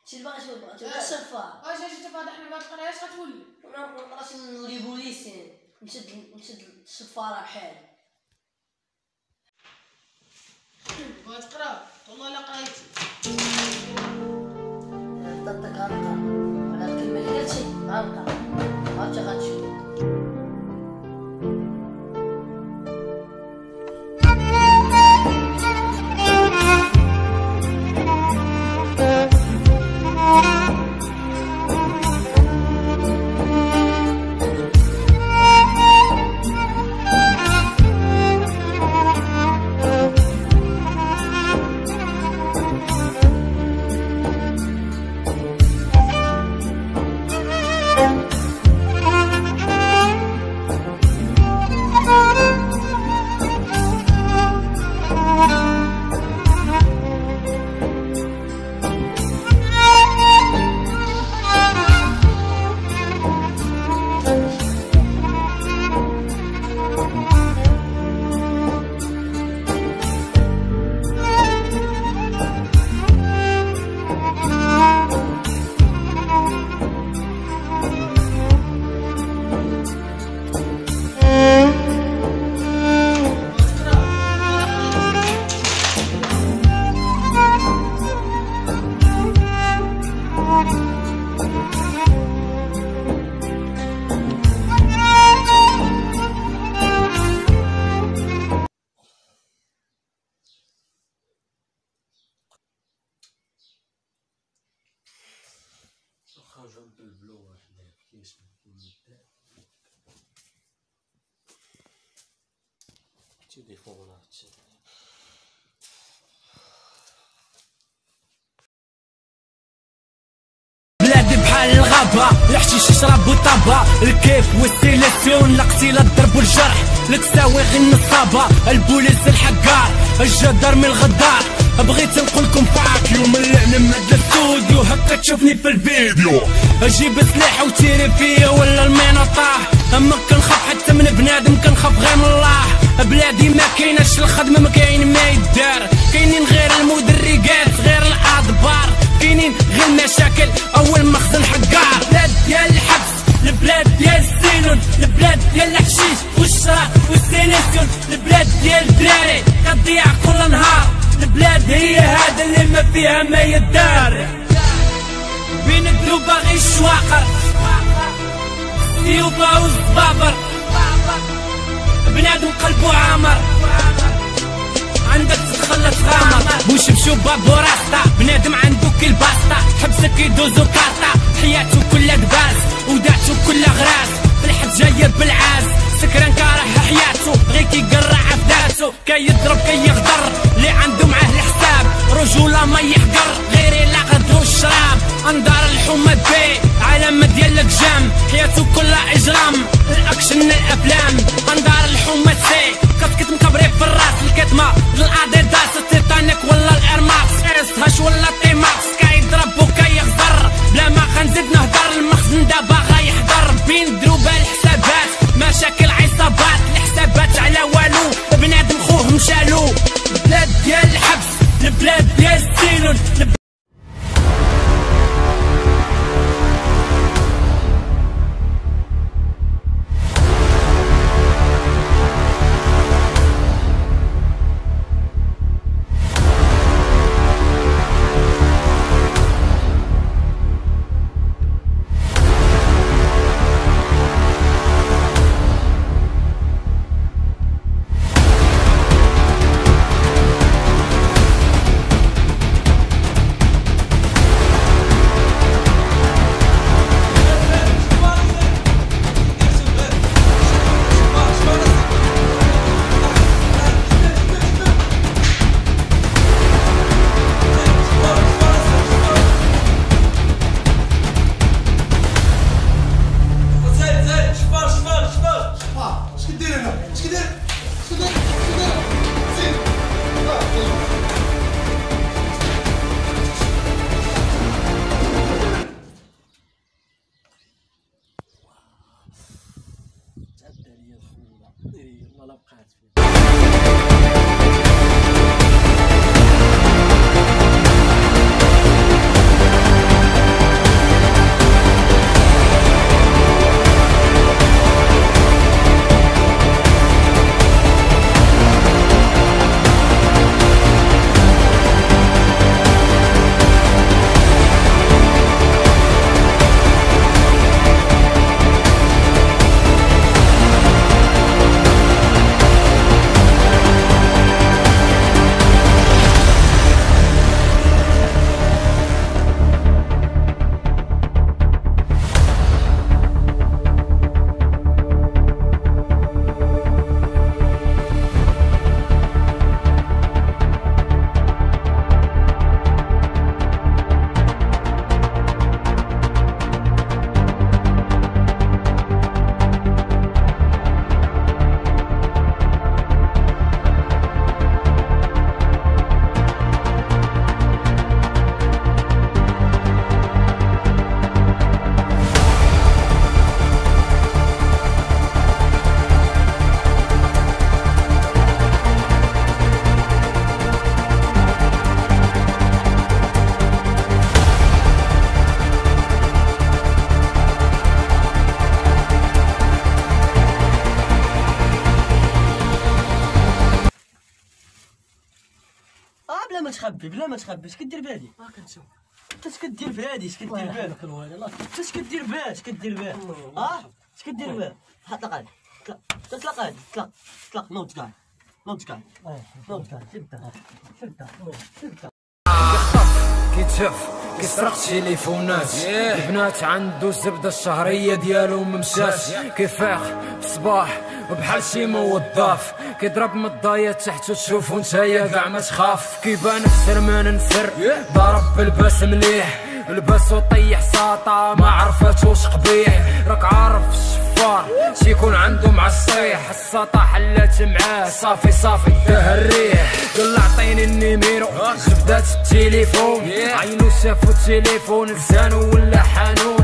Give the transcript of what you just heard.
انت باغي تبقى شفار. واش اجي تفاضح حنا ما تقراش غتولي. انا ما نقراش نولي بوليسي نشد الشفاره بحالي. بغا تقرا والله لا قرايتي. ضدك غنقرا على الكلمه اللي قلتي غنقرا عرفتي غتشوف. جنب البلوة حنا كياش نبدا تيليفون هادشي بلادي بحال الغابة الحشيش يشرب وطابة الكيف والسيليسيون لقتيل الضرب والجرح التساوي غير النصابة البوليس الحقار الجدر من الغدار بغيت نقولكم فاك يوم اللعن مد الاستوديو هكا تشوفني في الفيديو اجيب سلاح وتيري فيا ولا المينا طاح اما كنخاف حتى من بنادم كنخاف غير من الله بلادي ما كايناش الخدمه ما كاين ما يدار كاينين غير المدرجات غير الادبار كاينين غير المشاكل اول مخزن حقار بلاد ديال الحبس البلاد ديال السيلون البلاد ديال الحشيش والشراب والسيليسيون البلاد ديال الدراري كتضيع كل نهار البلاد هي هذا اللي ما فيها ما يدار بين الدروبة غير الشواقر السيوفة والزبابر بنادم قلبو عامر عندك تتخلص غامر بوش بشوبة بوراستا بنادم عندو كي الباستا حبسك يدوزو كارتا حياته كلها دباس وداعتو كلها غراس في الحبس جاية بالعاز سكران كاره حياته غير كيقرع عفداتو كيضرب كيغدر اللي عنده معاه الحساب رجولة ما يحقر غير الا غدرو الشراب انظار الحومة بي علامة ديال الجام حياته كلها اجرام الاكشن الافلام انظار الحومة سي كتكت مكبري في الراس الكتمة الاديداس التيتانيك ولا الارماكس اس هاش ولا تيماكس كيضرب وكيغدر بلا ما غنزيد نهضر المخزن دابا غيحضر بين دروبة الحسابات مشاكل عصابات الحسابات على والو بنادم خوه مشالو البلاد ديال الحبس البلاد ديال السيلون بلا ما تخبي بلا ما تخبي. اش كدير بهادي؟ ما كنشوف انت اش كدير بهادي؟ اش كدير بها؟ انت اش كدير بها؟ اش كدير بها؟ اش كدير بها؟ طلق هادي طلق هادي طلق نوض كاع نوض كاع شدها كيتشاف كيسرق تليفونات البنات عنده الزبده الشهريه ديالو ممشاش كيفاق في الصباح بحال شي موظف كيضرب من الضايات تحت وتشوفو نتايا كاع ما تخاف كيبان في سرمان نسر ضرب بالباس مليح لباس وطيح ساطا ما عرفاتوش قبيح راك عارف الشفار شيكون عنده مع الصيح الساطا حلات معاه صافي داه الريح قال عطيني النيميرو جبدات التليفون عينو شافو التليفون لسانو ولا حانون